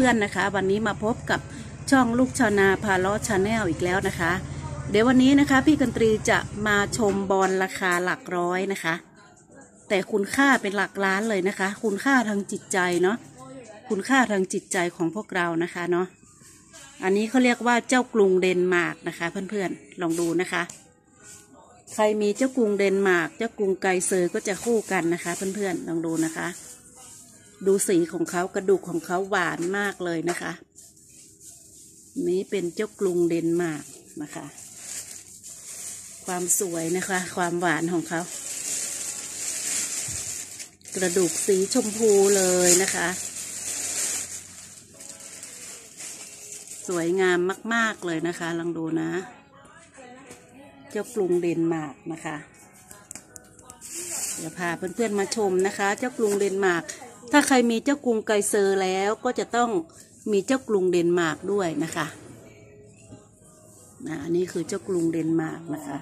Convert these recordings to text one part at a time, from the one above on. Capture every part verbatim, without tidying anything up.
พื่อนๆนะคะวันนี้มาพบกับช่องลูกชาวนาพาเลาะชาแนลอีกแล้วนะคะเดี๋ยววันนี้นะคะพี่กันตรีจะมาชมบอลราคาหลักร้อยนะคะแต่คุณค่าเป็นหลักล้านเลยนะคะคุณค่าทางจิตใจเนาะคุณค่าทางจิตใจของพวกเรานะคะเนาะอันนี้เขาเรียกว่าเจ้ากรุงเดนมาร์กนะคะเพื่อนๆลองดูนะคะใครมีเจ้ากรุงเดนมาร์กเจ้ากรุงไกเซอร์ก็จะคู่กันนะคะเพื่อนๆลองดูนะคะดูสีของเขากระดูกของเขาหวานมากเลยนะคะนี้เป็นเจ้ากรุงเดนมาร์กนะคะความสวยนะคะความหวานของเขากระดูกสีชมพูเลยนะคะสวยงามมากๆเลยนะคะลองดูนะเจ้ากรุงเดนมาร์กนะคะเดี๋ยวพาเพื่อนๆมาชมนะคะเจ้ากรุงเดนมาร์กถ้าใครมีเจ้ากรุงไกเซอร์แล้วก็จะต้องมีเจ้ากรุงเดนมาร์กด้วยนะคะนะอันนี้คือเจ้ากรุงเดนมาร์กนะคะ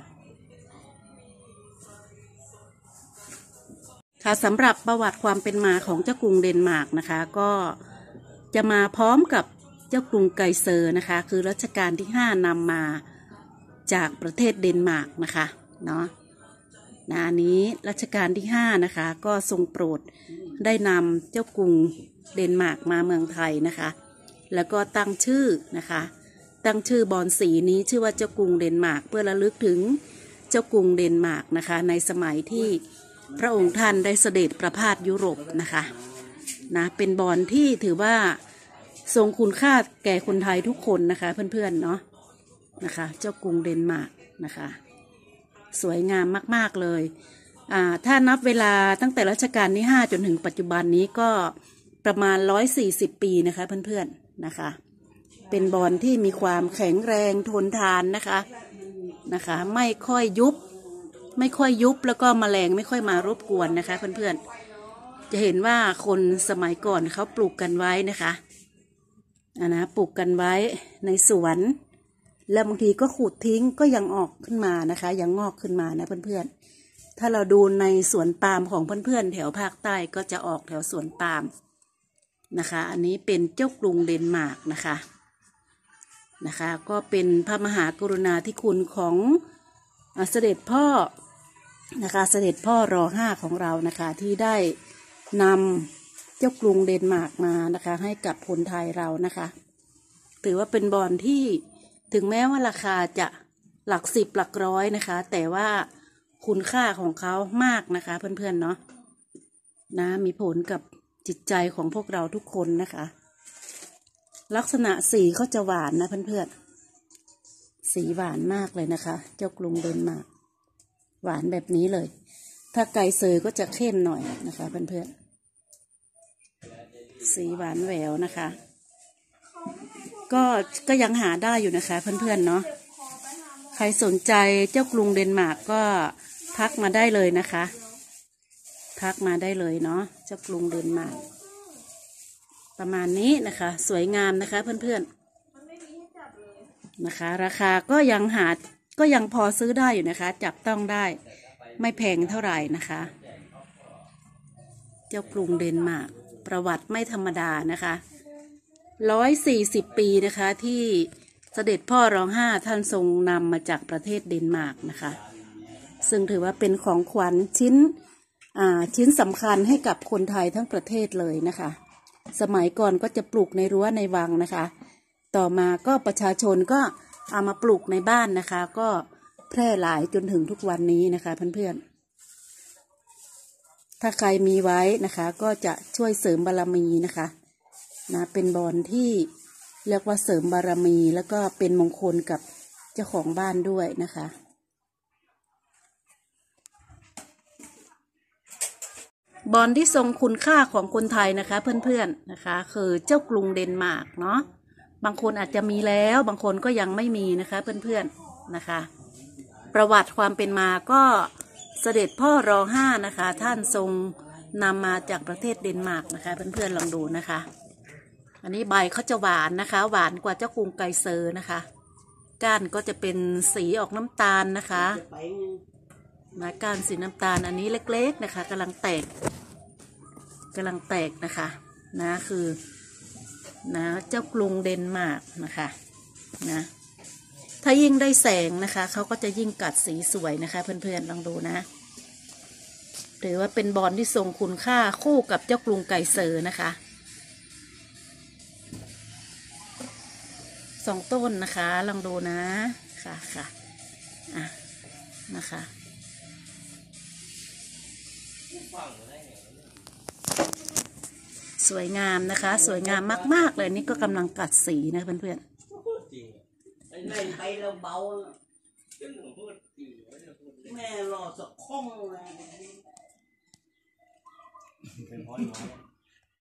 ค่ะสำหรับประวัติความเป็นมาของเจ้ากรุงเดนมาร์กนะคะก็จะมาพร้อมกับเจ้ากรุงไกเซอร์นะคะคือรัชกาลที่ห้านำมาจากประเทศเดนมาร์กนะคะเนาะนะอันนี้รัชกาลที่ห้านะคะก็ทรงโปรดได้นำเจ้ากรุงเดนมาร์กมาเมืองไทยนะคะแล้วก็ตั้งชื่อนะคะตั้งชื่อบอลสีนี้ชื่อว่าเจ้ากรุงเดนมาร์กเพื่อระลึกถึงเจ้ากรุงเดนมาร์กนะคะในสมัยที่พระองค์ท่านได้เสด็จประพาสยุโรปนะคะนะเป็นบอลที่ถือว่าทรงคุณค่าแก่คนไทยทุกคนนะคะเพื่อนๆเนาะนะคะเจ้ากรุงเดนมาร์กนะคะสวยงามมากๆเลยอ่าถ้านับเวลาตั้งแต่รัชกาลที่ห้าจนถึงปัจจุบันนี้ก็ประมาณร้อยสี่สิบปีนะคะเพื่อนๆนะคะเป็นบอลที่มีความแข็งแรงทนทานนะคะนะคะไม่ค่อยยุบไม่ค่อยยุบแล้วก็แมลงไม่ค่อยมารบกวนนะคะเพื่อนๆจะเห็นว่าคนสมัยก่อนเขาปลูกกันไว้นะคะอ่านะปลูกกันไว้ในสวนแล้วบางทีก็ขูดทิ้งก็ยังออกขึ้นมานะคะยังงอกขึ้นมานะเพื่อนๆถ้าเราดูในสวนปาล์มของเพื่อนๆแถวภาคใต้ก็จะออกแถวสวนปาล์มนะคะอันนี้เป็นเจ้ากรุงเดนมาร์กนะคะนะคะก็เป็นพระมหากรุณาธิคุณของเสด็จพ่อนะคะเสด็จพ่อรอห้าของเรานะคะที่ได้นำเจ้ากรุงเดนมาร์กมานะคะให้กับคนไทยเรานะคะถือว่าเป็นบอลที่ถึงแม้ว่าราคาจะหลักสิบหลักร้อยนะคะแต่ว่าคุณค่าของเขามากนะคะเพื่อนๆเนาะนะมีผลกับจิตใจของพวกเราทุกคนนะคะลักษณะสีเขาจะหวานนะเพื่อนๆสีหวานมากเลยนะคะเจ้ากรุงเดนมาร์กหวานแบบนี้เลยถ้าไกเซอร์ก็จะเข้มหน่อยนะคะเพื่อนๆสีหวานแหววนะคะก็ก็ยังหาได้อยู่นะคะเพื่อนๆเนาะใครสนใจเจ้ากรุงเดนมาร์กก็ทักมาได้เลยนะคะทักมาได้เลยเนาะเจ้ากรุงเดนมาร์กประมาณนี้นะคะสวยงามนะคะเพื่อนๆนะคะราคาก็ยังหาก็ยังพอซื้อได้อยู่นะคะจับต้องได้ไม่แพงเท่าไหร่นะคะเจ้ากรุงเดนมาร์กประวัติไม่ธรรมดานะคะร้อยสี่สิบปีนะคะที่เสด็จพ่อรองห้าท่านทรงนำมาจากประเทศเดนมาร์กนะคะซึ่งถือว่าเป็นของขวัญชิ้นอ่าชิ้นสำคัญให้กับคนไทยทั้งประเทศเลยนะคะสมัยก่อนก็จะปลูกในรั้วในวังนะคะต่อมาก็ประชาชนก็เอามาปลูกในบ้านนะคะก็แพร่หลายจนถึงทุกวันนี้นะคะเพื่อนๆถ้าใครมีไว้นะคะก็จะช่วยเสริมบารมีนะคะนะเป็นบอลที่เรียกว่าเสริมบารมีแล้วก็เป็นมงคลกับเจ้าของบ้านด้วยนะคะบอลที่ทรงคุณค่าของคนไทยนะคะเพื่อนๆนะคะคือเจ้ากรุงเดนมาร์กเนาะบางคนอาจจะมีแล้วบางคนก็ยังไม่มีนะคะเพื่อนๆนะคะประวัติความเป็นมาก็เสด็จพ่อรอห้านะคะท่านทรงนำมาจากประเทศเดนมาร์กนะคะเพื่อนๆลองดูนะคะอันนี้ใบเขาจะหวานนะคะหวานกว่าเจ้ากรุงไกเซอร์นะคะก้านก็จะเป็นสีออกน้ำตาลนะคะนะก้านสีน้ำตาลอันนี้เล็กๆนะคะกำลังแตกกำลังแตกนะคะนะคือนะเจ้ากรุงเดนมาร์กนะคะนะถ้ายิ่งได้แสงนะคะเขาก็จะยิ่งกัดสีสวยนะคะเพื่อนๆลองดูนะถือว่าเป็นบอลที่ทรงคุณค่าคู่กับเจ้ากรุงไกเซอร์นะคะสองต้นนะคะลองดูนะค่ะค่ะอ่ะนะคะสวยงามนะคะสวยงามมากๆเลยนี่ก็กำลังกัดสีนะเพื่อนๆไปเราเบาแม่รอสักข้องเลย